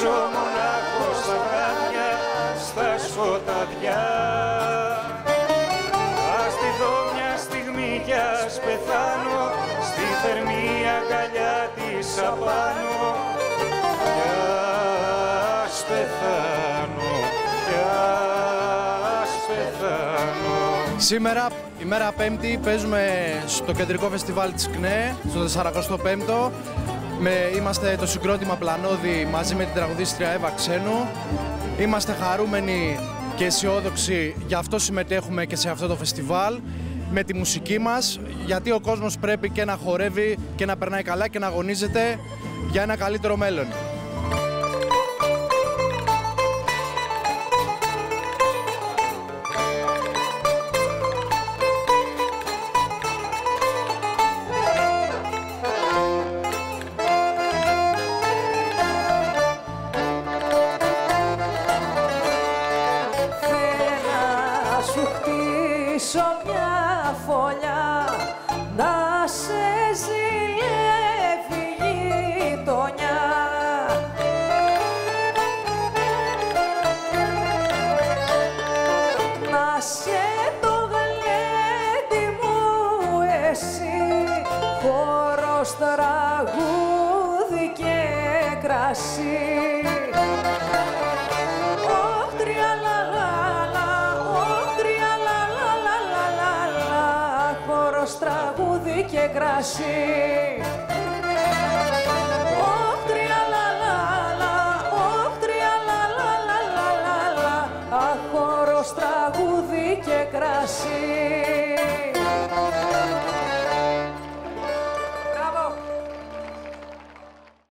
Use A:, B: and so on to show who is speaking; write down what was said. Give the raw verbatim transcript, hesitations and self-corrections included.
A: ζω μονάχος στα βράδια, στα σκοταδιά. Ας τη δω μια στιγμή κι ας πεθάνω, στη θερμή αγκαλιά της απάνω. Κι ας πεθάνω, κι ας πεθάνω.
B: Σήμερα, ημέρα Πέμπτη, παίζουμε στο κεντρικό φεστιβάλ της ΚΝΕ, στο τεσσαρακοστό πέμπτο. Με, είμαστε το συγκρότημα Πλανόδη μαζί με την τραγουδίστρια Εύα Ξένου. Είμαστε χαρούμενοι και αισιόδοξοι, γι' αυτό συμμετέχουμε και σε αυτό το φεστιβάλ με τη μουσική μας, γιατί ο κόσμος πρέπει και να χορεύει και να περνάει καλά και να αγωνίζεται για ένα καλύτερο μέλλον.
C: Μια φωλιά να σε ζηλεύει η γειτονιά. Να σε το γλέντι μου εσύ, χορός, τραγούδι και κρασί. Τραγούδι και κρασί.